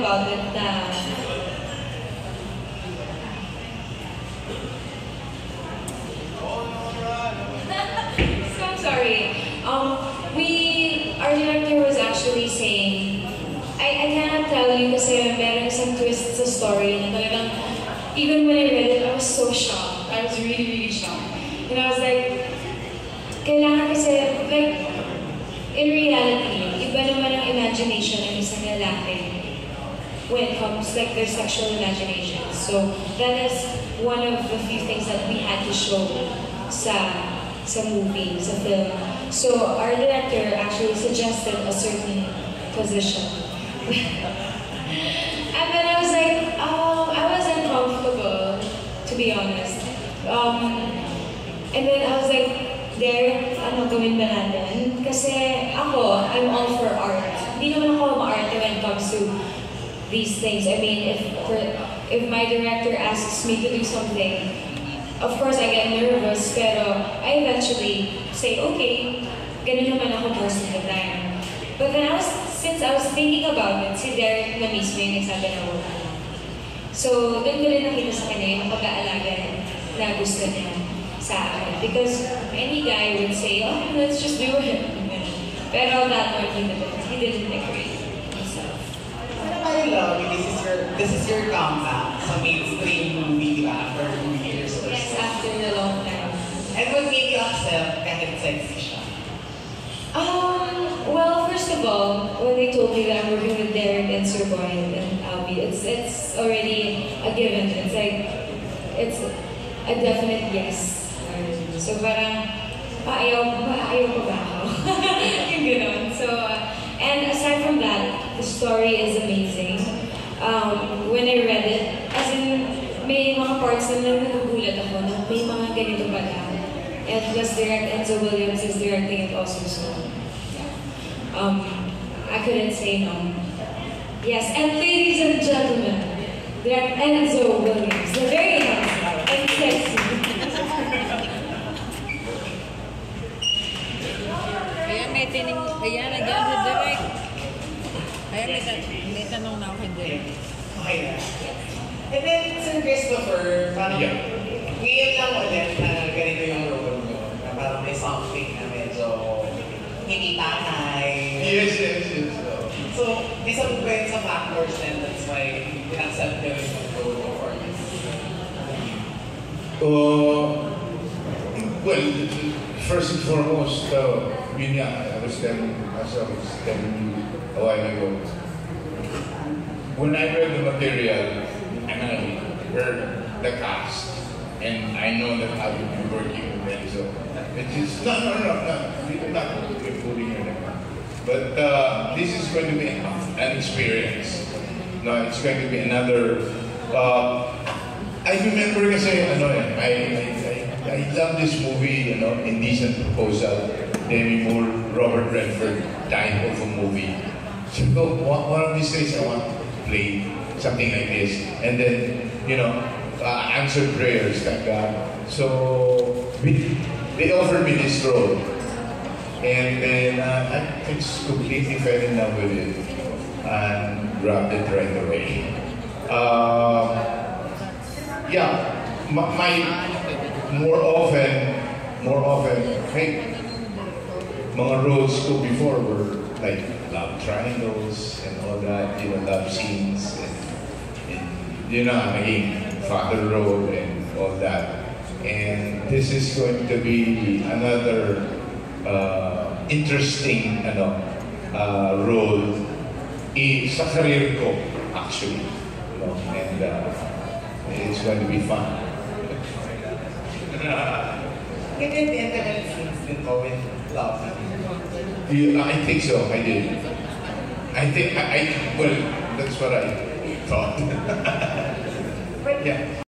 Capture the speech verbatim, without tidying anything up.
about it na so I'm sorry. Um, we, our director was actually saying, I, I cannot tell you kasi meron isang twist sa story na talagang, even when I read it, I was so shocked. I was really, really shocked. And I was like, kailangan kasi, like, in reality, iba naman ang imagination ng isang lalaki when it comes, like, their sexual imagination. So, that is one of the few things that we had to show sa, sa movie, sa film. So, our director actually suggested a certain position. And then I was like, oh, I was uncomfortable, to be honest. Um, and then I was like, Derek, ano gawin ba natin? Kasi ako, I'm all for art. Hindi naman ako ma-arte when it comes to these things. I mean, if for, if my director asks me to do something, of course I get nervous, pero I eventually say, okay, ganun naman ako most of the time. But then I was, since I was thinking about it, si Derek na mismo yung nagsabi na wala. So, doon ko rin nakita sa kanya yung pag-aalaga na gusto niya sa akin. Because any guy would say, oh, let's just do it. Pero that one, he didn't. He didn't agree himself. Ano kayo, Lovey? This is your, this is your comeback sa mainstream movie, di ba? After two years or Yes, so. after a long time. And what made you accept kahit sexy siya? Um, well, first of all, when they told me that I'm working with Derek and Sir Boyd and Albie, it's it's already a given. It's like, it's a definite yes. So parang, paayaw, paayaw ko ba ako? Yung gano'n. So, uh, and aside from that, the story is amazing. Um, when I read it, as in, may mga parts na nagugulat ako na may mga ganito pala. And plus, direct Enzo Williams is directing it also, so yeah. Um, I couldn't say no. Yes, and ladies and gentlemen, direct Enzo Williams. They're very handsome and sexy. Ayan, may tining, ayan, nandiyan sa direct. Ayan, may, ta may tanong na ako kay direct. Okay na. And then, Sir Christopher, parang Yeah. ngayon lang ulit na ganito yung role mo. Na parang may something na medyo hindi tanay. Yes, yes, yes. So, isa po ba yun sa factors and that's why in-accept nyo yung role performance? Uh, well, first and foremost, uh, yun nga, I was telling, as I was telling you a while ago, when I read the material, and I heard the cast, and I know that I will be working with them, so it's just, no, no, no, no, I'm not including her. But uh, this is going to be an experience. No, it's going to be another, uh, I remember kasi, ano eh, I, I, I, I love this movie, you know, Indecent Proposal, Demi Moore, Robert Redford type of a movie. So one, one of these days I want to play something like this, and then, you know, uh, answer prayers like that. So we, they offered me this role, and then uh, I just completely fell in love with it and grabbed it right away. Uh, yeah, my, my more often, more often, hey, mga roles ko before were like love triangles and all that, you know, love scenes, and, and you know, naging father role and all that. And this is going to be another uh, interesting ano, uh, role i sa career ko, actually. You know, and uh, it's going to be fun. You did intimate scenes din po with love. Yeah, I think so. I did. I think I, I well, that's what I thought. But Yeah.